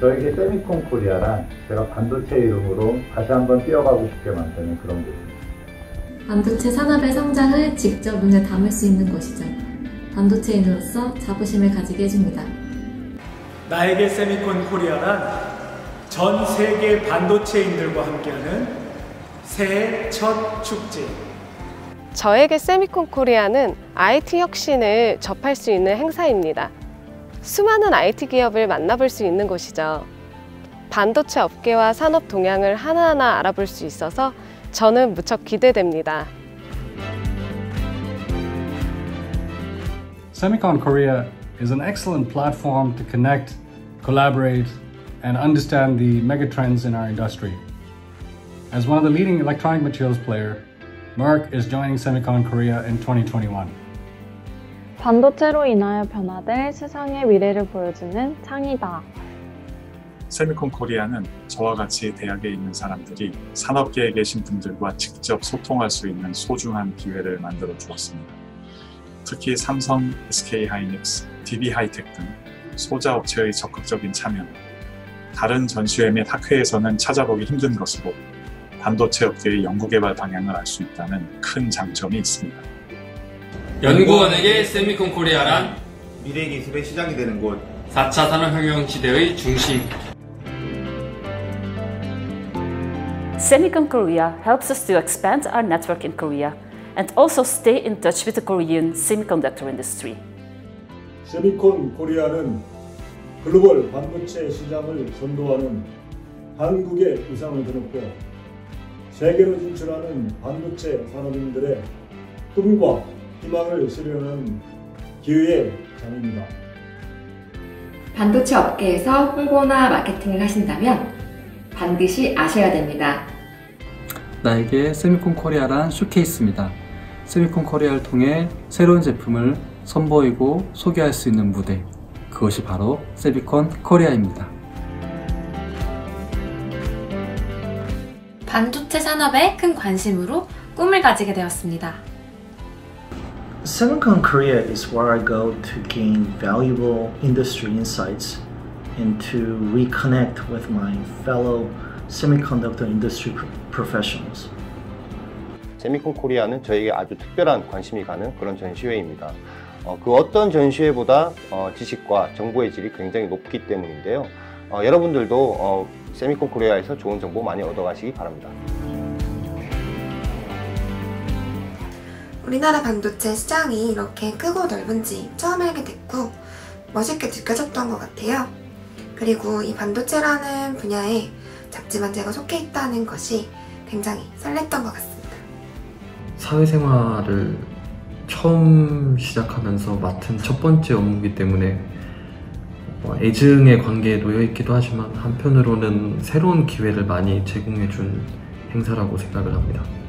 저에게 세미콘 코리아란 제가 반도체 이름으로 다시 한번 뛰어가고 싶게 만드는 그런 곳입니다. 반도체 산업의 성장을 직접 눈에 담을 수 있는 곳이죠. 반도체인으로서 자부심을 가지게 해줍니다. 나에게 세미콘 코리아란 전 세계 반도체인들과 함께하는 새해 첫 축제. 저에게 세미콘 코리아는 IT 혁신을 접할 수 있는 행사입니다. 수많은 IT 기업을 만나볼 수 있는 곳이죠. 반도체 업계와 산업 동향을 하나하나 알아볼 수 있어서 저는 무척 기대됩니다. Semicon Korea is an excellent platform to connect, collaborate, and understand the megatrends in our industry. As one of the leading electronic materials player, Merck is joining Semicon Korea in 2021. 반도체로 인하여 변화될 세상의 미래를 보여주는 창이다. 세미콘 코리아는 저와 같이 대학에 있는 사람들이 산업계에 계신 분들과 직접 소통할 수 있는 소중한 기회를 만들어 주었습니다. 특히 삼성, SK하이닉스, DB하이텍 등 소자 업체의 적극적인 참여, 다른 전시회 및 학회에서는 찾아보기 힘든 것으로 반도체 업계의 연구개발 방향을 알 수 있다는 큰 장점이 있습니다. 연구원에게 세미콘 코리아란 미래 기술의 시장이 되는 곳, 4차 산업혁명 시대의 중심. Semicon Korea helps us to expand our network in Korea and also stay in touch with the Korean semiconductor industry. 세미콘 코리아는 글로벌 반도체 시장을 선도하는 한국의 위상을 드높여 세계로 진출하는 반도체 산업인들의 꿈과 희망을 실현하는 기회의 장입니다. 반도체 업계에서 홍보나 마케팅을 하신다면 반드시 아셔야 됩니다. 나에게 세미콘 코리아란 쇼케이스입니다. 세미콘 코리아를 통해 새로운 제품을 선보이고 소개할 수 있는 무대, 그것이 바로 세미콘 코리아입니다. 반도체 산업에 큰 관심으로 꿈을 가지게 되었습니다. Semicon Korea is where I go to gain valuable industry insights and to reconnect with my fellow semiconductor industry professionals. 세미콘 코리아는 저에게 아주 특별한 관심이 가는 그런 전시회입니다. 그 어떤 전시회보다 지식과 정보의 질이 굉장히 높기 때문인데요. 여러분들도 세미콘 코리아에서 좋은 정보 많이 얻어가시기 바랍니다. 우리나라 반도체 시장이 이렇게 크고 넓은지 처음 알게 됐고 멋있게 느껴졌던 것 같아요. 그리고 이 반도체라는 분야에 작지만 제가 속해 있다는 것이 굉장히 설렜던 것 같습니다. 사회생활을 처음 시작하면서 맡은 첫 번째 업무이기 때문에 애증의 관계에 놓여 있기도 하지만 한편으로는 새로운 기회를 많이 제공해 준 행사라고 생각을 합니다.